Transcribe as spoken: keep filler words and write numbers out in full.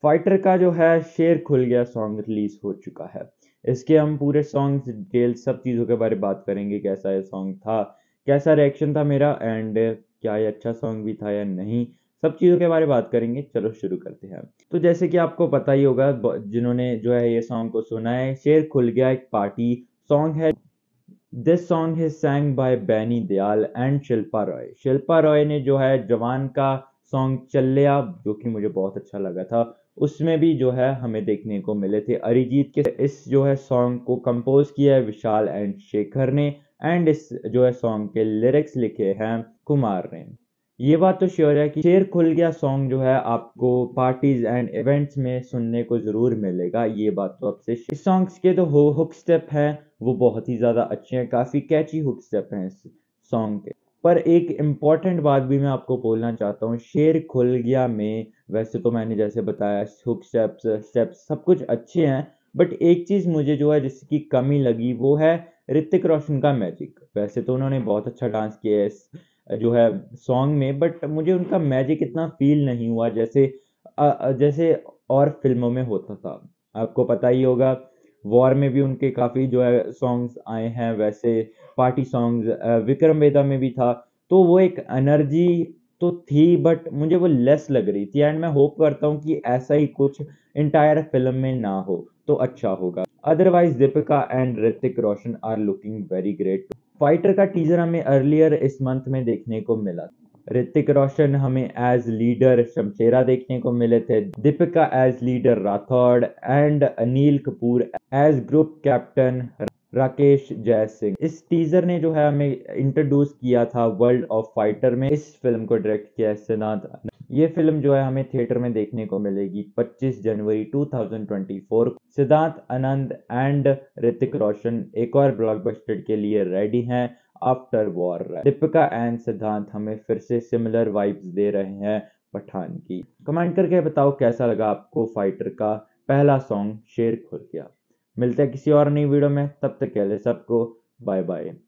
Fighter का जो है शेर खुल गया सॉन्ग रिलीज हो चुका है। इसके हम पूरे सॉन्ग डिटेल सब चीज़ों के बारे में बात करेंगे, कैसा ये सॉन्ग था, कैसा रिएक्शन था मेरा, एंड क्या ये अच्छा सॉन्ग भी था या नहीं, सब चीज़ों के बारे में बात करेंगे। चलो शुरू करते हैं। तो जैसे कि आपको पता ही होगा, ब- जिन्होंने जो है ये सॉन्ग को सुना है, शेर खुल गया एक पार्टी सॉन्ग है। This song is sang by Benny Dayal and Shilpa Roy. Shilpa Roy ने जो है जवान का सॉन्ग चल्लिया, जो कि मुझे बहुत अच्छा लगा था, उसमें भी जो है हमें देखने को मिले थे अरिजीत के। इस जो है सॉन्ग को कंपोज किया है विशाल एंड शेखर ने, एंड इस जो है सॉन्ग के लिरिक्स लिखे हैं कुमार ने। ये बात तो श्योर है कि शेर खुल गया सॉन्ग जो है आपको पार्टीज एंड इवेंट्स में सुनने को जरूर मिलेगा। ये बात तो आपसे, इस सॉन्ग्स के तो हो हुक स्टेप हैं वो बहुत ही ज्यादा अच्छे हैं, काफी कैची हुक स्टेप हैं इस सॉन्ग के। पर एक इम्पॉर्टेंट बात भी मैं आपको बोलना चाहता हूँ, शेर खुल गया में वैसे तो मैंने जैसे बताया हुक स्टेप्स स्टेप्स सब कुछ अच्छे हैं, बट एक चीज मुझे जो है जिसकी कमी लगी वो है ऋतिक रोशन का मैजिक। वैसे तो उन्होंने बहुत अच्छा डांस किया है इस जो है सॉन्ग में, बट मुझे उनका मैजिक इतना फील नहीं हुआ जैसे अ, अ, जैसे और फिल्मों में होता था। आपको पता ही होगा, वॉर में भी उनके काफी जो है सॉन्ग्स आए हैं, वैसे पार्टी सॉन्ग्स विक्रम वेदा में भी था। तो वो एक एनर्जी तो थी, बट मुझे वो लेस लग रही थी, एंड मैं होप करता हूँ कि ऐसा ही कुछ इंटायर फिल्म में ना हो तो अच्छा होगा। Otherwise Deepika and Hrithik Roshan are looking very great. Fighter का टीजर हमें अर्लियर इस मंथ में देखने को मिला। ऋतिक रोशन हमें एज लीडर शमशेरा देखने को मिले थे, Deepika as leader Rathore, and Anil Kapoor as group captain Rakesh Jai Singh. इस टीजर ने जो है हमें इंट्रोड्यूस किया था वर्ल्ड ऑफ फाइटर में। इस फिल्म को डायरेक्ट किया है सिद्धांत। ये फिल्म जो है हमें थिएटर में देखने को मिलेगी पच्चीस जनवरी दो हज़ार चौबीस को। सिद्धांत आनंद एंड ऋतिक रोशन एक और ब्लॉकबस्टर के लिए रेडी हैं आफ्टर वॉर। दीपिका एंड सिद्धांत हमें फिर से सिमिलर वाइब्स दे रहे हैं पठान की। कमेंट करके बताओ कैसा लगा आपको फाइटर का पहला सॉन्ग शेर खुल गया। मिलते हैं किसी और नई वीडियो में, तब तक के लिए सबको बाय बाय।